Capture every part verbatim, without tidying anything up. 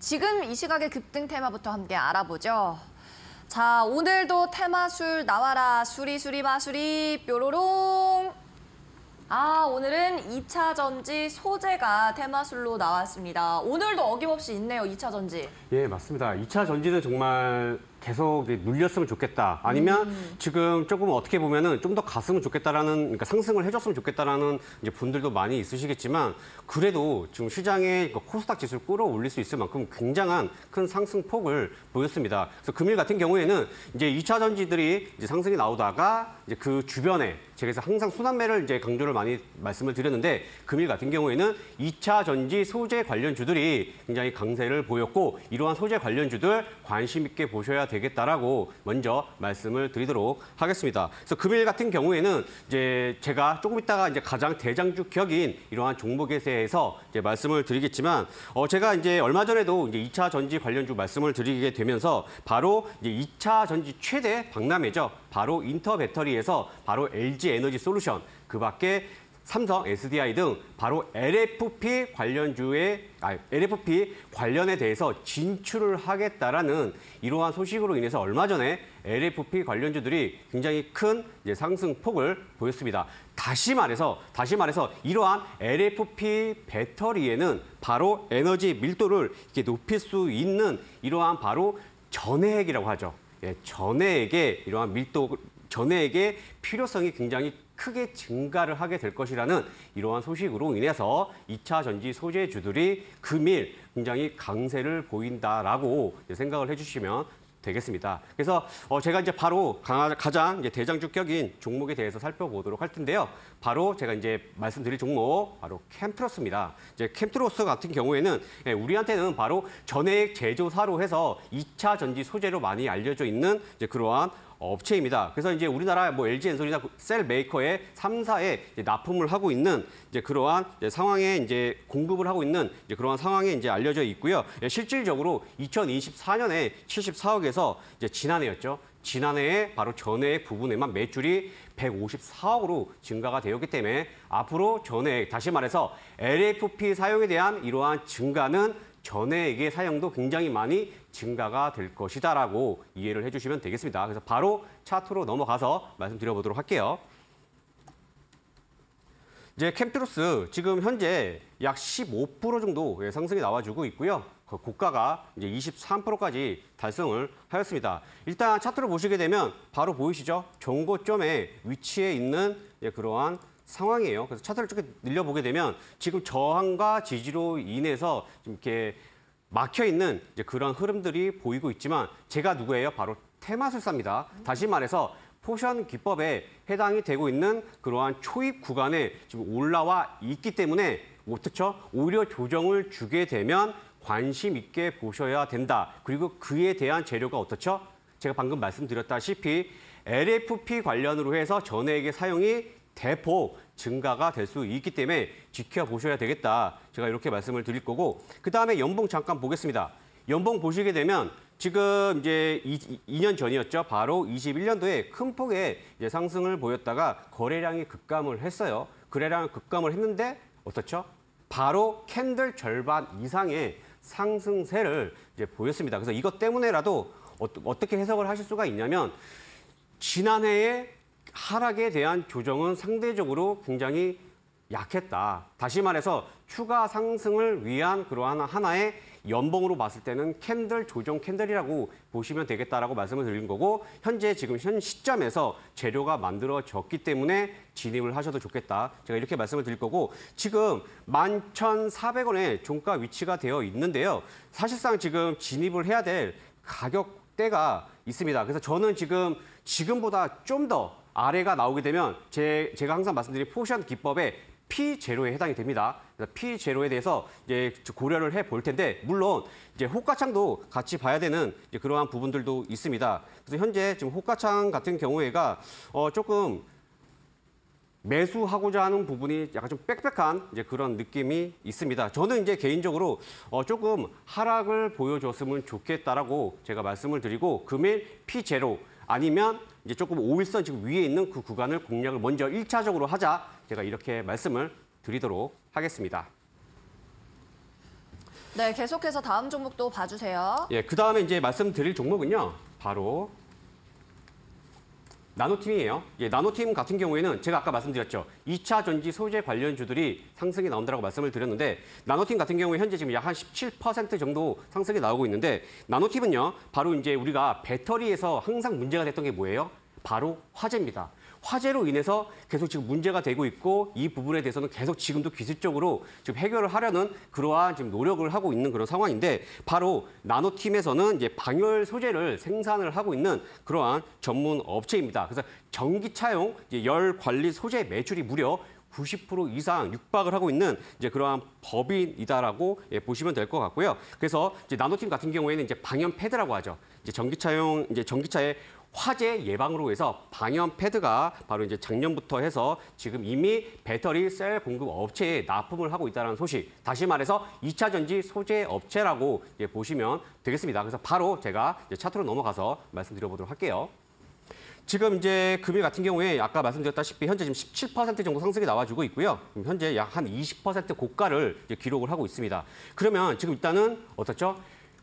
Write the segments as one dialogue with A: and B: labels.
A: 지금 이 시각의 급등 테마부터 함께 알아보죠. 자, 오늘도 테마술 나와라. 수리 수리 마수리 뾰로롱. 아, 오늘은 이 차 전지 소재가 테마술로 나왔습니다. 오늘도 어김없이 있네요, 이 차 전지.
B: 예, 맞습니다. 이 차 전지는 정말 계속 눌렸으면 좋겠다. 아니면 음. 지금 조금 어떻게 보면은 좀 더 갔으면 좋겠다라는, 그러니까 상승을 해줬으면 좋겠다라는 이제 분들도 많이 있으시겠지만, 그래도 지금 시장의 코스닥 지수를 끌어올릴 수 있을 만큼 굉장한 큰 상승폭을 보였습니다. 그래서 금일 같은 경우에는 이제 이 차 전지들이 이제 상승이 나오다가 이제 그 주변에 제가 그래서 항상 순환매를 이제 강조를 많이 말씀을 드렸는데, 금일 같은 경우에는 이 차 전지 소재 관련주들이 굉장히 강세를 보였고, 이러한 소재 관련주들 관심 있게 보셔야 되겠다라고 먼저 말씀을 드리도록 하겠습니다. 그래서 금일 같은 경우에는 이제 제가 조금 있다가 이제 가장 대장주 격인 이러한 종목에 대해서 이제 말씀을 드리겠지만, 어 제가 이제 얼마 전에도 이제 이 차 전지 관련주 말씀을 드리게 되면서 바로 이제 이 차 전지 최대 박람회죠. 바로 인터배터리에서 바로 엘지 에너지 솔루션, 그 밖에 삼성, 에스디아이 등 바로 엘에프피 관련주의, 아, 엘에프피 관련에 대해서 진출을 하겠다라는 이러한 소식으로 인해서 얼마 전에 엘에프피 관련주들이 굉장히 큰 이제 상승폭을 보였습니다. 다시 말해서, 다시 말해서 이러한 엘에프피 배터리에는 바로 에너지 밀도를 이렇게 높일 수 있는 이러한 바로 전해액이라고 하죠. 예, 전해액의 이러한 밀도, 전해액의 필요성이 굉장히 크게 증가를 하게 될 것이라는 이러한 소식으로 인해서 이 차 전지 소재주들이 금일 굉장히 강세를 보인다라고 생각을 해주시면 되겠습니다. 그래서 어 제가 이제 바로 가장 이제 대장주격인 종목에 대해서 살펴보도록 할 텐데요. 바로 제가 이제 말씀드릴 종목 바로 캠트로스입니다. 이제 캠트로스 같은 경우에는 우리한테는 바로 전해액 제조사로 해서 이 차 전지 소재로 많이 알려져 있는 이제 그러한 업체입니다. 그래서 이제 우리나라 뭐 엘지엔솔이나 셀 메이커의 삼 사에 납품을 하고 있는 이제 그러한 이제 상황에 이제 공급을 하고 있는 이제 그러한 상황에 이제 알려져 있고요. 실질적으로 이천이십사 년에 칠십사억에서 이제 지난해였죠. 지난해에 바로 전해액 부분에만 매출이 백오십사억으로 증가가 되었기 때문에 앞으로 전해액, 다시 말해서 엘에프피 사용에 대한 이러한 증가는 전해액의 사용도 굉장히 많이 증가가 될 것이다라고 이해를 해주시면 되겠습니다. 그래서 바로 차트로 넘어가서 말씀드려보도록 할게요. 이제 캠트로스 지금 현재 약 십오 퍼센트 정도 상승이 나와주고 있고요. 고가가 이제 이십삼 퍼센트까지 달성을 하였습니다. 일단 차트를 보시게 되면 바로 보이시죠? 정고점에 위치해 있는 그러한 상황이에요. 그래서 차트를 쭉 늘려보게 되면 지금 저항과 지지로 인해서 좀 이렇게 막혀 있는 이제 그런 흐름들이 보이고 있지만, 제가 누구예요? 바로 테마술사입니다. 다시 말해서 포션 기법에 해당이 되고 있는 그러한 초입 구간에 지금 올라와 있기 때문에 어떻죠? 오히려 조정을 주게 되면 관심 있게 보셔야 된다. 그리고 그에 대한 재료가 어떻죠? 제가 방금 말씀드렸다시피 엘에프피 관련으로 해서 전해액의 사용이 대폭 증가가 될 수 있기 때문에 지켜보셔야 되겠다. 제가 이렇게 말씀을 드릴 거고, 그 다음에 연봉 잠깐 보겠습니다. 연봉 보시게 되면 지금 이제 이 년 전이었죠. 바로 이십일 년도에 큰 폭의 이제 상승을 보였다가 거래량이 급감을 했어요. 거래량이 급감을 했는데 어떻죠? 바로 캔들 절반 이상의 상승세를 이제 보였습니다. 그래서 이것 때문에라도 어떻게 해석을 하실 수가 있냐면, 지난해에 하락에 대한 조정은 상대적으로 굉장히 약했다. 다시 말해서 추가 상승을 위한 그러한 하나의 연봉으로 봤을 때는 캔들 조정 캔들이라고 보시면 되겠다라고 말씀을 드린 거고, 현재 지금 현 시점에서 재료가 만들어졌기 때문에 진입을 하셔도 좋겠다. 제가 이렇게 말씀을 드릴 거고, 지금 만 천사백 원의 종가 위치가 되어 있는데요. 사실상 지금 진입을 해야 될 가격대가 있습니다. 그래서 저는 지금 지금보다 좀 더 아래가 나오게 되면 제, 제가 항상 말씀드린 포션 기법의 피 제로에 해당이 됩니다. 그래서 피 제로에 대해서 이제 고려를 해 볼 텐데, 물론 이제 호가창도 같이 봐야 되는 이제 그러한 부분들도 있습니다. 그래서 현재 지금 호가창 같은 경우에가 어 조금 매수하고자 하는 부분이 약간 좀 빽빽한 이제 그런 느낌이 있습니다. 저는 이제 개인적으로 어 조금 하락을 보여줬으면 좋겠다라고 제가 말씀을 드리고, 금일 피 제로 아니면 이제 조금 오일선 지금 위에 있는 그 구간을 공략을 먼저 일 차적으로 하자. 제가 이렇게 말씀을 드리도록 하겠습니다.
A: 네, 계속해서 다음 종목도 봐주세요.
B: 예, 그 다음에 이제 말씀드릴 종목은요. 바로 나노팀이에요. 예, 나노팀 같은 경우에는 제가 아까 말씀드렸죠. 이 차 전지 소재 관련주들이 상승이 나온다고 말씀을 드렸는데 나노팀 같은 경우에 현재 지금 약 한 십칠 퍼센트 정도 상승이 나오고 있는데 나노팀은요. 바로 이제 우리가 배터리에서 항상 문제가 됐던 게 뭐예요? 바로 화재입니다. 화재로 인해서 계속 지금 문제가 되고 있고 이 부분에 대해서는 계속 지금도 기술적으로 지금 해결을 하려는 그러한 지금 노력을 하고 있는 그런 상황인데 바로 나노팀에서는 이제 방열 소재를 생산을 하고 있는 그러한 전문 업체입니다. 그래서 전기차용 이제 열 관리 소재 매출이 무려 구십 퍼센트 이상 육박을 하고 있는 이제 그러한 법인이다라고 예, 보시면 될 것 같고요. 그래서 이제 나노팀 같은 경우에는 이제 방연 패드라고 하죠. 이제 전기차용 이제 전기차의 화재 예방으로 해서 방연 패드가 바로 이제 작년부터 해서 지금 이미 배터리 셀 공급 업체에 납품을 하고 있다는 소식. 다시 말해서 이 차 전지 소재 업체라고 예, 보시면 되겠습니다. 그래서 바로 제가 이제 차트로 넘어가서 말씀드려보도록 할게요. 지금 이제 금일 같은 경우에 아까 말씀드렸다시피 현재 지금 십칠 퍼센트 정도 상승이 나와주고 있고요. 현재 약 한 이십 퍼센트 고가를 이제 기록을 하고 있습니다. 그러면 지금 일단은 어떻죠?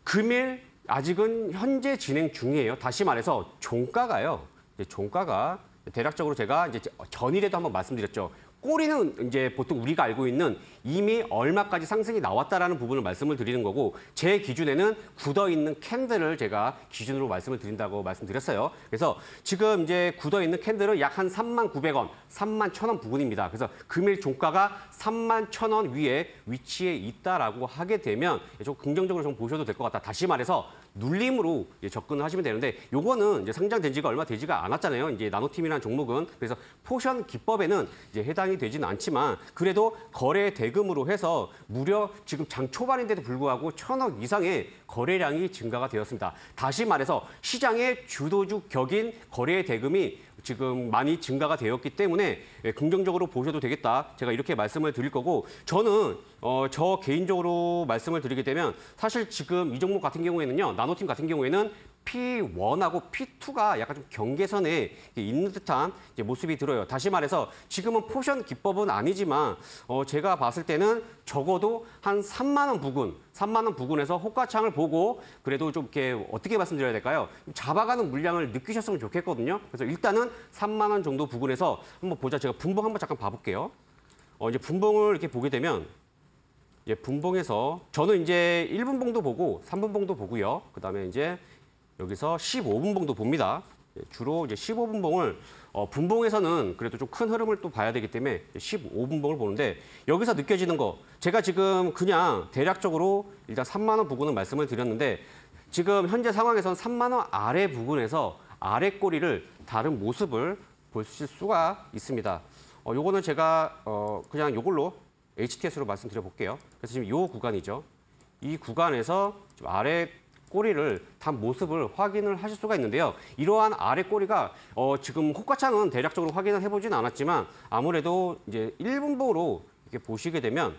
B: 금일 아직은 현재 진행 중이에요. 다시 말해서 종가가요. 이제 종가가 대략적으로 제가 이제 전일에도 한번 말씀드렸죠. 꼬리는 이제 보통 우리가 알고 있는 이미 얼마까지 상승이 나왔다라는 부분을 말씀을 드리는 거고 제 기준에는 굳어있는 캔들을 제가 기준으로 말씀을 드린다고 말씀드렸어요. 그래서 지금 이제 굳어있는 캔들은 약 한 삼만 구백 원, 삼만 천 원 부근입니다. 그래서 금일 종가가 삼만 천 원 위에 위치해 있다라고 하게 되면 좀 긍정적으로 좀 보셔도 될 것 같다. 다시 말해서 눌림으로 접근을 하시면 되는데 요거는 이제 상장된 지가 얼마 되지가 않았잖아요. 이제 나노팀이라는 종목은. 그래서 포션 기법에는 이제 해당이 되지는 않지만 그래도 거래 대금으로 해서 무려 지금 장 초반인데도 불구하고 천억 이상의 거래량이 증가가 되었습니다. 다시 말해서 시장의 주도주 격인 거래 대금이 지금 많이 증가가 되었기 때문에 긍정적으로 보셔도 되겠다. 제가 이렇게 말씀을 드릴 거고 저는 어, 저 개인적으로 말씀을 드리게 되면 사실 지금 이 종목 같은 경우에는요. 나노팀 같은 경우에는 피 원하고 피 투가 약간 좀 경계선에 있는 듯한 이제 모습이 들어요. 다시 말해서 지금은 포션 기법은 아니지만 어, 제가 봤을 때는 적어도 한 삼만 원 부근, 삼만 원 부근에서 호가창을 보고 그래도 좀 이렇게 어떻게 말씀드려야 될까요? 잡아가는 물량을 느끼셨으면 좋겠거든요. 그래서 일단은 삼만 원 정도 부근에서 한번 보자. 제가 분봉 한번 잠깐 봐볼게요. 어, 이제 분봉을 이렇게 보게 되면 예, 분봉에서 저는 이제 일 분봉도 보고 삼 분봉도 보고요. 그다음에 이제 여기서 십오 분봉도 봅니다. 주로 이제 십오 분봉을 어, 분봉에서는 그래도 좀 큰 흐름을 또 봐야 되기 때문에 십오 분봉을 보는데 여기서 느껴지는 거 제가 지금 그냥 대략적으로 일단 삼만 원 부근은 말씀을 드렸는데 지금 현재 상황에서는 삼만 원 아래 부근에서 아래 꼬리를 다른 모습을 보실 수가 있습니다. 어, 요거는 제가 어, 그냥 요걸로 에이치티에스로 말씀드려 볼게요. 그래서 지금 요 구간이죠. 이 구간에서 좀 아래 꼬리를 단 모습을 확인을 하실 수가 있는데요. 이러한 아래 꼬리가 어, 지금 호가창은 대략적으로 확인을 해보지는 않았지만 아무래도 이제 일 분봉으로 이렇게 보시게 되면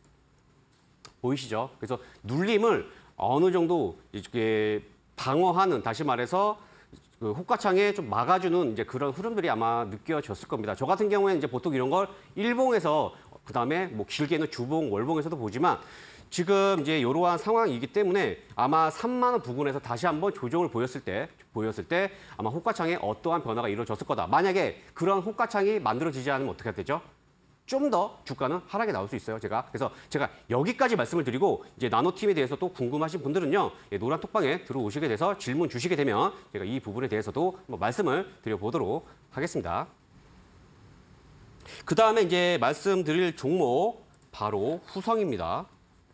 B: 보이시죠? 그래서 눌림을 어느 정도 이렇게 방어하는 다시 말해서 그 호가창에 좀 막아주는 이제 그런 흐름들이 아마 느껴졌을 겁니다. 저 같은 경우에는 이제 보통 이런 걸 일봉에서 그다음에 뭐 길게는 주봉, 월봉에서도 보지만 지금 이제 이러한 상황이기 때문에 아마 삼만 원 부근에서 다시 한번 조정을 보였을 때 보였을 때 아마 호가창에 어떠한 변화가 이루어졌을 거다. 만약에 그런 호가창이 만들어지지 않으면 어떻게 되죠? 좀 더 주가는 하락이 나올 수 있어요. 제가 그래서 제가 여기까지 말씀을 드리고 이제 나노팀에 대해서 또 궁금하신 분들은요. 예, 노란 톡방에 들어오시게 돼서 질문 주시게 되면 제가 이 부분에 대해서도 한번 말씀을 드려보도록 하겠습니다. 그 다음에 이제 말씀드릴 종목 바로 후성입니다.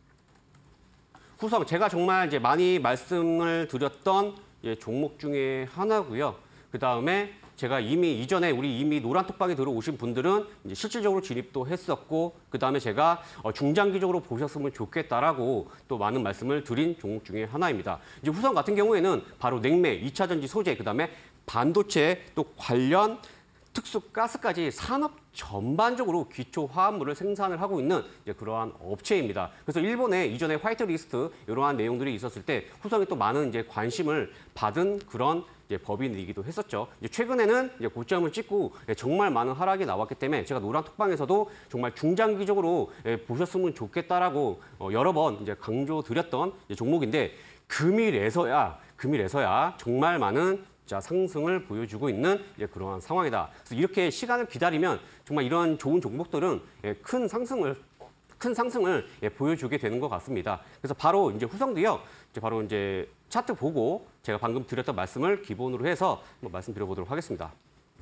B: 후성 제가 정말 이제 많이 말씀을 드렸던 예, 종목 중에 하나고요. 그 다음에 제가 이미 이전에 우리 이미 노란 톡방에 들어오신 분들은 이제 실질적으로 진입도 했었고 그 다음에 제가 어, 중장기적으로 보셨으면 좋겠다라고 또 많은 말씀을 드린 종목 중에 하나입니다. 이제 후성 같은 경우에는 바로 냉매, 이 차 전지 소재, 그 다음에 반도체 또 관련 특수가스까지 산업 전반적으로 기초 화합물을 생산을 하고 있는 이제 그러한 업체입니다. 그래서 일본에 이전에 화이트리스트 이러한 내용들이 있었을 때 후성이 또 많은 이제 관심을 받은 그런 이제 법인이기도 했었죠. 이제 최근에는 이제 고점을 찍고 정말 많은 하락이 나왔기 때문에 제가 노란 톡방에서도 정말 중장기적으로 보셨으면 좋겠다라고 여러 번 이제 강조드렸던 종목인데 금일에서야 금일에서야 정말 많은 자, 상승을 보여주고 있는 이제 그러한 상황이다. 그래서 이렇게 시간을 기다리면 정말 이런 좋은 종목들은 큰 상승을 큰 상승을 보여주게 되는 것 같습니다. 그래서 바로 이제 후성도요. 이제 바로 이제 차트 보고 제가 방금 드렸던 말씀을 기본으로 해서 한번 말씀드려보도록 하겠습니다.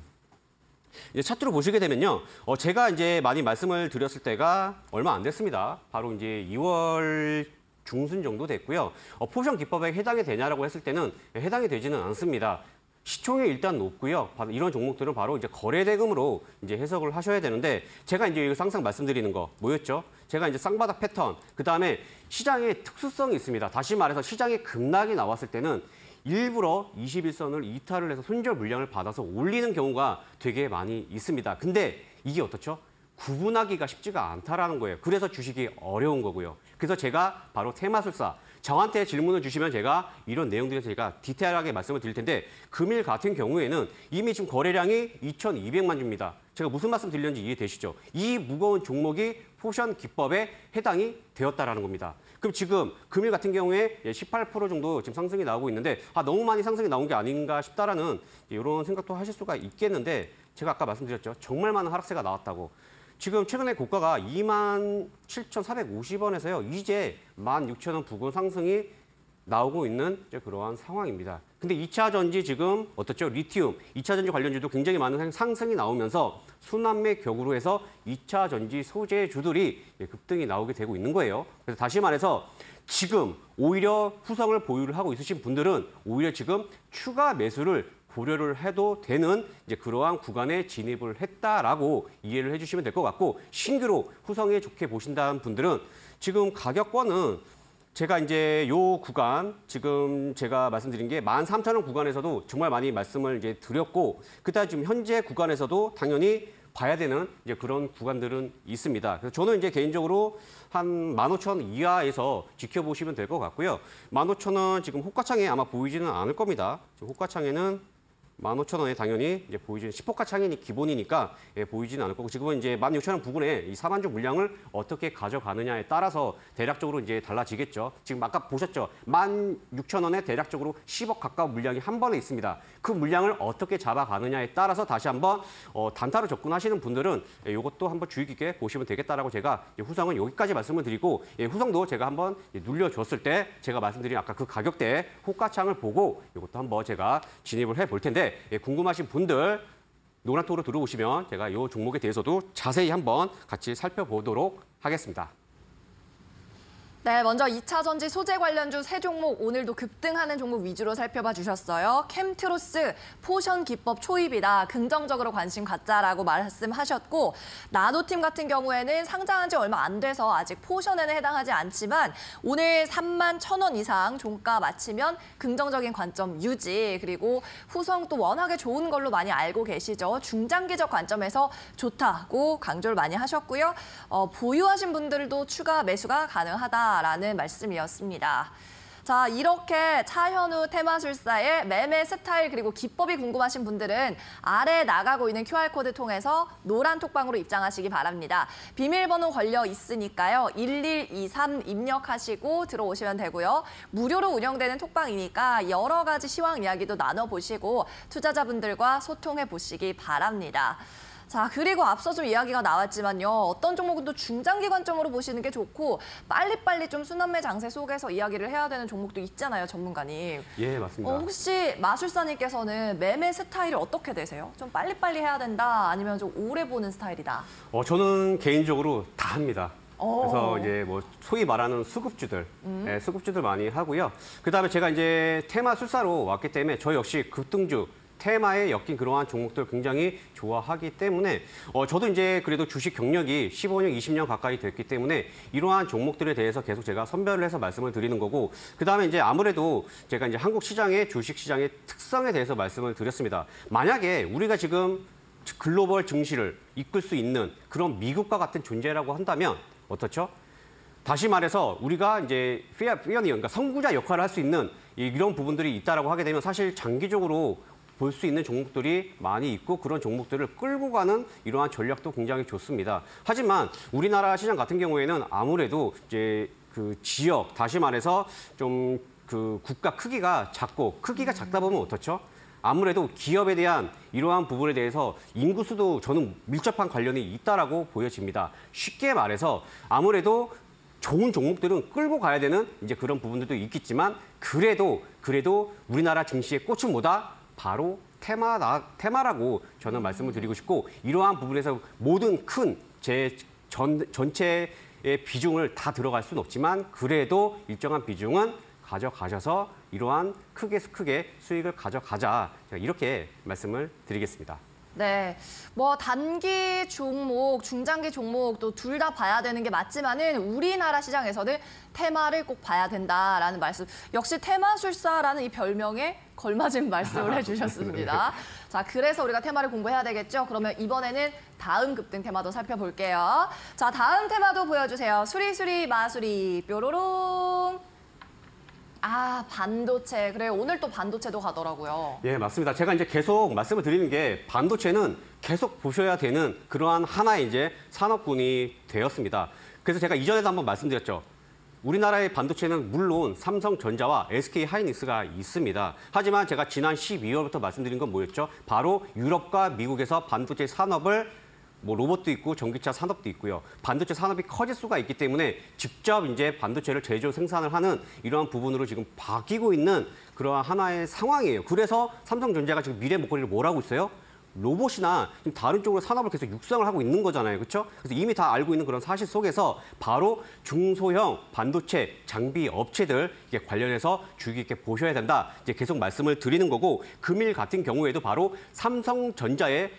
B: 이제 차트로 보시게 되면요. 어, 제가 이제 많이 말씀을 드렸을 때가 얼마 안 됐습니다. 바로 이제 이월 중순 정도 됐고요. 어, 포션 기법에 해당이 되냐라고 했을 때는 해당이 되지는 않습니다. 시총이 일단 높고요. 이런 종목들은 바로 이제 거래대금으로 이제 해석을 하셔야 되는데 제가 이제 여기서 항상 말씀드리는 거 뭐였죠? 제가 이제 쌍바닥 패턴, 그 다음에 시장의 특수성이 있습니다. 다시 말해서 시장의 급락이 나왔을 때는 일부러 이십일 선을 이탈을 해서 손절 물량을 받아서 올리는 경우가 되게 많이 있습니다. 근데 이게 어떻죠? 구분하기가 쉽지가 않다라는 거예요. 그래서 주식이 어려운 거고요. 그래서 제가 바로 테마술사, 저한테 질문을 주시면 제가 이런 내용들에서 제가 디테일하게 말씀을 드릴 텐데 금일 같은 경우에는 이미 지금 거래량이 이천이백만 주입니다. 제가 무슨 말씀 드리는지 이해되시죠? 이 무거운 종목이 포션 기법에 해당이 되었다라는 겁니다. 그럼 지금 금일 같은 경우에 십팔 퍼센트 정도 지금 상승이 나오고 있는데 아 너무 많이 상승이 나온 게 아닌가 싶다라는 이런 생각도 하실 수가 있겠는데 제가 아까 말씀드렸죠. 정말 많은 하락세가 나왔다고. 지금 최근에 고가가 이만 칠천사백오십 원에서요. 이제 만 육천 원 부근 상승이 나오고 있는 이제 그러한 상황입니다. 근데 이 차 전지 지금 어떻죠? 리튬, 이 차 전지 관련주도 굉장히 많은 상승이 나오면서 순환매 격으로 해서 이 차 전지 소재주들이 급등이 나오게 되고 있는 거예요. 그래서 다시 말해서 지금 오히려 후성을 보유를 하고 있으신 분들은 오히려 지금 추가 매수를 고려를 해도 되는 이제 그러한 구간에 진입을 했다라고 이해를 해주시면 될 것 같고 신규로 후성에 좋게 보신다는 분들은 지금 가격권은 제가 이제 요 구간 지금 제가 말씀드린 게 만 삼천 원 구간에서도 정말 많이 말씀을 이제 드렸고 그다음 지금 현재 구간에서도 당연히 봐야 되는 이제 그런 구간들은 있습니다. 그래서 저는 이제 개인적으로 한 만 오천 원 이하에서 지켜보시면 될 것 같고요. 만 오천 원 지금 호가창에 아마 보이지는 않을 겁니다. 지금 호가창에는 만 오천 원에 당연히 이제 보이지는 십 호가 창이 기본이니까 예, 보이지는 않을 거고 지금은 이제 만 육천 원 부근에 이 사만주 물량을 어떻게 가져가느냐에 따라서 대략적으로 이제 달라지겠죠. 지금 아까 보셨죠. 만 육천 원에 대략적으로 십억 가까운 물량이 한 번에 있습니다. 그 물량을 어떻게 잡아가느냐에 따라서 다시 한번 어, 단타로 접근하시는 분들은 예, 이것도 한번 주의 깊게 보시면 되겠다라고 제가 예, 후성은 여기까지 말씀을 드리고 예, 후성도 제가 한번 예, 눌려줬을 때 제가 말씀드린 아까 그 가격대 호가창을 보고 이것도 한번 제가 진입을 해볼 텐데 예, 궁금하신 분들 노란톡으로 들어오시면 제가 이 종목에 대해서도 자세히 한번 같이 살펴보도록 하겠습니다.
A: 네, 먼저 이 차 전지 소재 관련주 세 종목 오늘도 급등하는 종목 위주로 살펴봐 주셨어요. 캠트로스, 포션 기법 초입이다. 긍정적으로 관심 갖자라고 말씀하셨고 나노팀 같은 경우에는 상장한 지 얼마 안 돼서 아직 포션에는 해당하지 않지만 오늘 삼만 천 원 이상 종가 마치면 긍정적인 관점 유지 그리고 후성 또 워낙에 좋은 걸로 많이 알고 계시죠. 중장기적 관점에서 좋다고 강조를 많이 하셨고요. 어, 보유하신 분들도 추가 매수가 가능하다. 라는 말씀이었습니다. 자, 이렇게 차현우 테마술사의 매매 스타일 그리고 기법이 궁금하신 분들은 아래 나가고 있는 큐알코드 통해서 노란 톡방으로 입장하시기 바랍니다. 비밀번호 걸려 있으니까요. 일일이삼 입력하시고 들어오시면 되고요. 무료로 운영되는 톡방이니까 여러 가지 시황 이야기도 나눠보시고 투자자분들과 소통해 보시기 바랍니다. 자, 그리고 앞서 좀 이야기가 나왔지만요. 어떤 종목은 또 중장기 관점으로 보시는 게 좋고 빨리빨리 좀 순환매 장세 속에서 이야기를 해야 되는 종목도 있잖아요, 전문가님.
B: 예, 맞습니다.
A: 어, 혹시 마술사님께서는 매매 스타일이 어떻게 되세요? 좀 빨리빨리 해야 된다, 아니면 좀 오래 보는 스타일이다?
B: 어, 저는 개인적으로 다 합니다.
A: 오.
B: 그래서 이제 뭐 소위 말하는 수급주들, 음. 예, 수급주들 많이 하고요. 그다음에 제가 이제 테마술사로 왔기 때문에 저 역시 급등주, 테마에 엮인 그러한 종목들 굉장히 좋아하기 때문에 어, 저도 이제 그래도 주식 경력이 십오 년, 이십 년 가까이 됐기 때문에 이러한 종목들에 대해서 계속 제가 선별을 해서 말씀을 드리는 거고 그다음에 이제 아무래도 제가 이제 한국 시장의 주식 시장의 특성에 대해서 말씀을 드렸습니다. 만약에 우리가 지금 글로벌 증시를 이끌 수 있는 그런 미국과 같은 존재라고 한다면 어떻죠? 다시 말해서 우리가 이제 피어, 피어니어, 그러니까 선구자 역할을 할 수 있는 이런 부분들이 있다라고 하게 되면 사실 장기적으로 볼 수 있는 종목들이 많이 있고 그런 종목들을 끌고 가는 이러한 전략도 굉장히 좋습니다. 하지만 우리나라 시장 같은 경우에는 아무래도 이제 그 지역, 다시 말해서 좀 그 국가 크기가 작고 크기가 작다 보면 어떻죠? 아무래도 기업에 대한 이러한 부분에 대해서 인구수도 저는 밀접한 관련이 있다라고 보여집니다. 쉽게 말해서 아무래도 좋은 종목들은 끌고 가야 되는 이제 그런 부분들도 있겠지만 그래도 그래도 우리나라 증시의 꽃은 뭐다? 바로 테마다, 테마라고 저는 말씀을 드리고 싶고 이러한 부분에서 모든 큰 제 전, 전체의 비중을 다 들어갈 수는 없지만 그래도 일정한 비중은 가져가셔서 이러한 크게 크게 수익을 가져가자 제가 이렇게 말씀을 드리겠습니다.
A: 네, 뭐 단기 종목, 중장기 종목 또 둘 다 봐야 되는 게 맞지만은 우리나라 시장에서는 테마를 꼭 봐야 된다라는 말씀. 역시 테마술사라는 이 별명에 걸맞은 말씀을 해주셨습니다. 자, 그래서 우리가 테마를 공부해야 되겠죠? 그러면 이번에는 다음 급등 테마도 살펴볼게요. 자, 다음 테마도 보여주세요. 수리수리 마수리 뾰로롱. 아, 반도체. 그래요. 오늘 또 반도체도 가더라고요.
B: 예, 맞습니다. 제가 이제 계속 말씀을 드리는 게 반도체는 계속 보셔야 되는 그러한 하나의 이제 산업군이 되었습니다. 그래서 제가 이전에도 한번 말씀드렸죠. 우리나라의 반도체는 물론 삼성전자와 에스케이하이닉스가 있습니다. 하지만 제가 지난 십이월부터 말씀드린 건 뭐였죠? 바로 유럽과 미국에서 반도체 산업을 뭐 로봇도 있고 전기차 산업도 있고요. 반도체 산업이 커질 수가 있기 때문에 직접 이제 반도체를 제조 생산을 하는 이러한 부분으로 지금 바뀌고 있는 그러한 하나의 상황이에요. 그래서 삼성전자가 지금 미래 목걸이를 뭘 하고 있어요? 로봇이나 다른 쪽으로 산업을 계속 육성을 하고 있는 거잖아요. 그렇죠? 그래서 이미 다 알고 있는 그런 사실 속에서 바로 중소형 반도체 장비 업체들 이게 관련해서 주의 깊게 보셔야 된다. 이제 계속 말씀을 드리는 거고 금일 같은 경우에도 바로 삼성전자의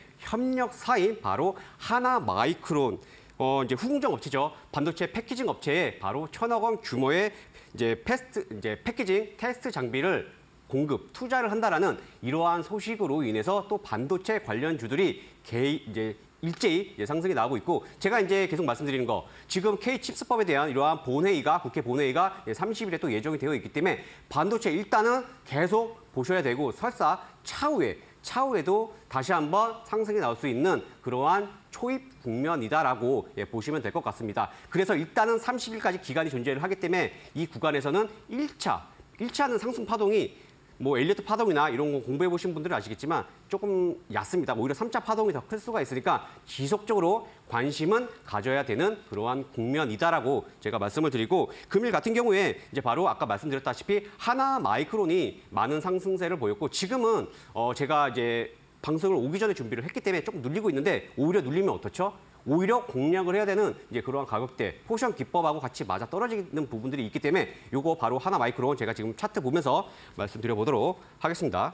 B: 협력사인 바로 하나마이크론 어 이제 후공정 업체죠. 반도체 패키징 업체에 바로 천억 원 규모의 이제 패스트 이제 패키징 테스트 장비를 공급, 투자를 한다라는 이러한 소식으로 인해서 또 반도체 관련주들이 개, 이제 일제히 이제 상승이 나오고 있고 제가 이제 계속 말씀드리는 거 지금 K칩스법에 대한 이러한 본회의가 국회 본회의가 삼십 일에 또 예정이 되어 있기 때문에 반도체 일단은 계속 보셔야 되고 설사 차후에 차후에도 다시 한번 상승이 나올 수 있는 그러한 초입 국면이다라고 예, 보시면 될 것 같습니다. 그래서 일단은 삼십 일까지 기간이 존재를 하기 때문에 이 구간에서는 일 차, 일 차는 상승 파동이 뭐 엘리어트 파동이나 이런 거 공부해 보신 분들은 아시겠지만 조금 얕습니다. 오히려 삼 차 파동이 더 클 수가 있으니까 지속적으로 관심은 가져야 되는 그러한 국면이다라고 제가 말씀을 드리고 금일 같은 경우에 이제 바로 아까 말씀드렸다시피 하나마이크론이 많은 상승세를 보였고 지금은 어 제가 이제 방송을 오기 전에 준비를 했기 때문에 조금 눌리고 있는데 오히려 눌리면 어떻죠? 오히려 공략을 해야 되는 이제 그러한 가격대, 포션 기법하고 같이 맞아 떨어지는 부분들이 있기 때문에 이거 바로 하나마이크론 제가 지금 차트 보면서 말씀드려보도록 하겠습니다.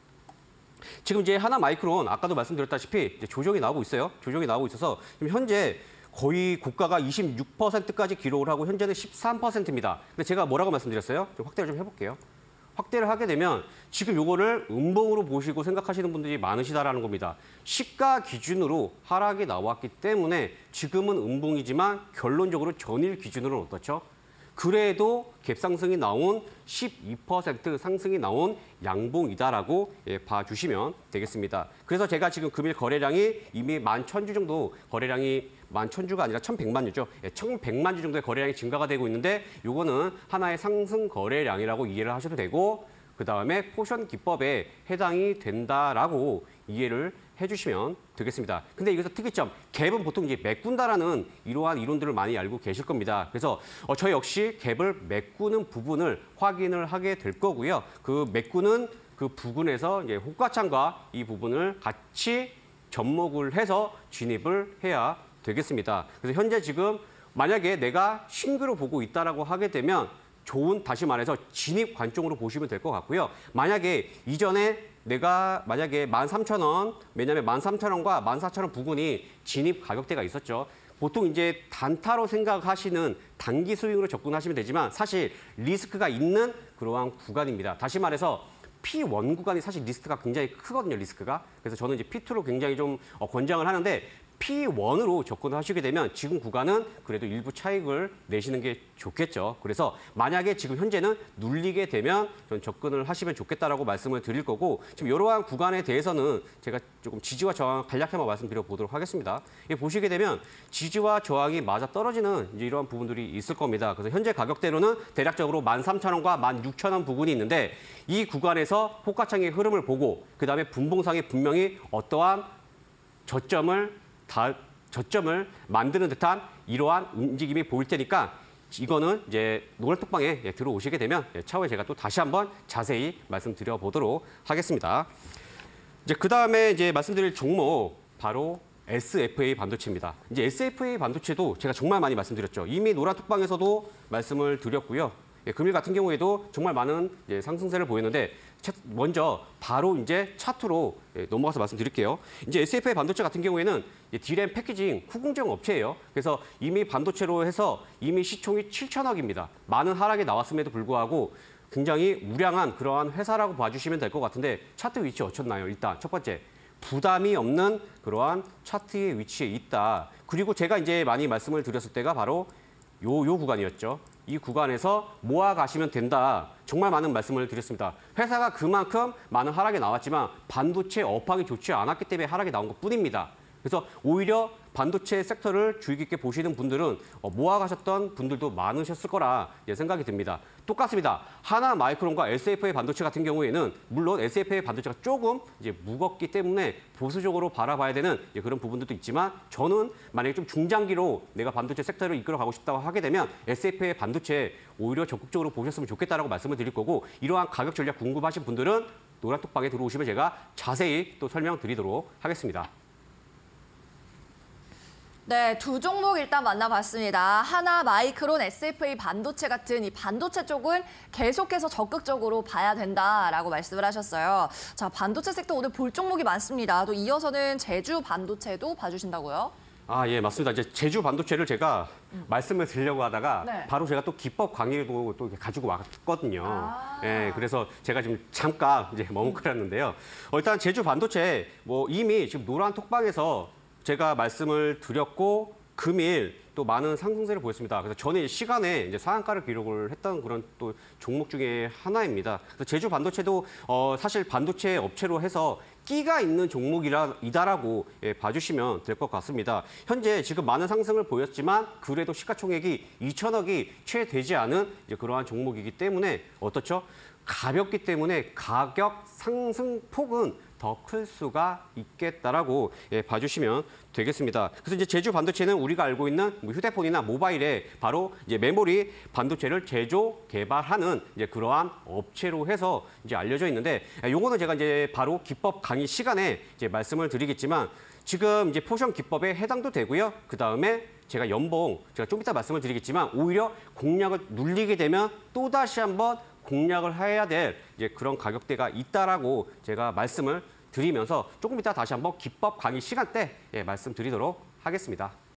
B: 지금 이제 하나마이크론 아까도 말씀드렸다시피 이제 조정이 나오고 있어요. 조정이 나오고 있어서 지금 현재 거의 고가가 이십육 퍼센트까지 기록을 하고 현재는 십삼 퍼센트입니다. 근데 제가 뭐라고 말씀드렸어요? 좀 확대를 좀 해볼게요. 확대를 하게 되면 지금 요거를 음봉으로 보시고 생각하시는 분들이 많으시다라는 겁니다. 시가 기준으로 하락이 나왔기 때문에 지금은 음봉이지만 결론적으로 전일 기준으로는 어떻죠? 그래도 갭상승이 나온 십이 퍼센트 상승이 나온 양봉이다라고 예, 봐주시면 되겠습니다. 그래서 제가 지금 금일 거래량이 이미 만 천 주 정도 거래량이 만 천 주가 아니라 천백만 주죠. 예, 천백만 주 정도의 거래량이 증가가 되고 있는데 이거는 하나의 상승 거래량이라고 이해를 하셔도 되고 그다음에 포션 기법에 해당이 된다라고 이해를 해주시면 되겠습니다. 근데 여기서 특이점, 갭은 보통 이제 메꾼다라는 이러한 이론들을 많이 알고 계실 겁니다. 그래서 어, 저 역시 갭을 메꾸는 부분을 확인을 하게 될 거고요. 그 메꾸는 그 부분에서 이제 호가창과 이 부분을 같이 접목을 해서 진입을 해야 되겠습니다. 그래서 현재 지금 만약에 내가 싱글을 보고 있다라고 하게 되면 좋은, 다시 말해서 진입 관점으로 보시면 될 것 같고요. 만약에 이전에 내가 만약에 만 삼천 원, 왜냐하면 만 삼천 원과 만 사천 원 부근이 진입 가격대가 있었죠. 보통 이제 단타로 생각하시는 단기 스윙으로 접근하시면 되지만 사실 리스크가 있는 그러한 구간입니다. 다시 말해서 피 원 구간이 사실 리스크가 굉장히 크거든요, 리스크가. 그래서 저는 이제 피 투로 굉장히 좀 어, 권장을 하는데 피 원으로 접근을 하시게 되면 지금 구간은 그래도 일부 차익을 내시는 게 좋겠죠. 그래서 만약에 지금 현재는 눌리게 되면 전 접근을 하시면 좋겠다라고 말씀을 드릴 거고 지금 이러한 구간에 대해서는 제가 조금 지지와 저항 간략히 한번 말씀드려 보도록 하겠습니다. 예, 보시게 되면 지지와 저항이 맞아 떨어지는 이제 이러한 부분들이 있을 겁니다. 그래서 현재 가격대로는 대략적으로 만 삼천 원과 만 육천 원 부근이 있는데 이 구간에서 호가창의 흐름을 보고 그다음에 분봉상에 분명히 어떠한 저점을 다 저점을 만드는 듯한 이러한 움직임이 보일 테니까 이거는 이제 노란톡방에 예, 들어오시게 되면 예, 차후에 제가 또 다시 한번 자세히 말씀드려 보도록 하겠습니다. 이제 그 다음에 이제 말씀드릴 종목 바로 에스에프에이 반도체입니다. 이제 에스에프에이 반도체도 제가 정말 많이 말씀드렸죠. 이미 노란톡방에서도 말씀을 드렸고요. 예, 금일 같은 경우에도 정말 많은 예, 상승세를 보였는데 먼저 바로 이제 차트로 예, 넘어가서 말씀드릴게요. 이제 에스에프에이 반도체 같은 경우에는 디램 패키징 후공정 업체예요. 그래서 이미 반도체로 해서 이미 시총이 칠천억입니다. 많은 하락이 나왔음에도 불구하고 굉장히 우량한 그러한 회사라고 봐주시면 될 것 같은데 차트 위치 어쳤나요? 일단 첫 번째 부담이 없는 그러한 차트의 위치에 있다. 그리고 제가 이제 많이 말씀을 드렸을 때가 바로 요, 요 구간이었죠. 이 구간에서 모아 가시면 된다. 정말 많은 말씀을 드렸습니다. 회사가 그만큼 많은 하락이 나왔지만 반도체 업황이 좋지 않았기 때문에 하락이 나온 것뿐입니다. 그래서 오히려 반도체 섹터를 주의 깊게 보시는 분들은 모아 가셨던 분들도 많으셨을 거라 생각이 듭니다. 똑같습니다. 하나 마이크론과 에스에프에이 반도체 같은 경우에는 물론 에스에프에이 반도체가 조금 이제 무겁기 때문에 보수적으로 바라봐야 되는 그런 부분들도 있지만 저는 만약에 좀 중장기로 내가 반도체 섹터를 이끌어가고 싶다고 하게 되면 에스에프에이 반도체 오히려 적극적으로 보셨으면 좋겠다라고 말씀을 드릴 거고 이러한 가격 전략 궁금하신 분들은 노란톡방에 들어오시면 제가 자세히 또 설명드리도록 하겠습니다.
A: 네, 두 종목 일단 만나봤습니다. 하나 마이크론, 에스에프에이 반도체 같은 이 반도체 쪽은 계속해서 적극적으로 봐야 된다라고 말씀을 하셨어요. 자, 반도체 섹터 오늘 볼 종목이 많습니다. 또 이어서는 제주 반도체도 봐주신다고요?
B: 아, 예, 맞습니다. 이제 제주 반도체를 제가 음. 말씀을 드리려고 하다가
A: 네.
B: 바로 제가 또 기법 강의도 또 가지고 왔거든요.
A: 아.
B: 예, 그래서 제가 지금 잠깐 이제 머뭇거렸는데요. 어, 일단 제주 반도체 뭐 이미 지금 노란 톡방에서 제가 말씀을 드렸고 금일 또 많은 상승세를 보였습니다. 그래서 저는 시간에 이제 상한가를 기록을 했던 그런 또 종목 중에 하나입니다. 그래서 제주 반도체도 어, 사실 반도체 업체로 해서 끼가 있는 종목이다라고 예, 봐주시면 될 것 같습니다. 현재 지금 많은 상승을 보였지만 그래도 시가총액이 이천억이 채 되지 않은 이제 그러한 종목이기 때문에 어떻죠? 가볍기 때문에 가격 상승 폭은 더 클 수가 있겠다라고 예, 봐주시면 되겠습니다. 그래서 이제 제주 반도체는 우리가 알고 있는 뭐 휴대폰이나 모바일에 바로 이제 메모리 반도체를 제조 개발하는 이제 그러한 업체로 해서 이제 알려져 있는데 요거는 제가 이제 바로 기법 강의 시간에 이제 말씀을 드리겠지만 지금 이제 포션 기법에 해당도 되고요. 그 다음에 제가 연봉 제가 좀 이따 말씀을 드리겠지만 오히려 공략을 눌리게 되면 또 다시 한번 공략을 해야 될 이제 그런 가격대가 있다라고 제가 말씀을 드리면서 조금 이따 다시 한번 기법 강의 시간 때 예, 말씀드리도록 하겠습니다.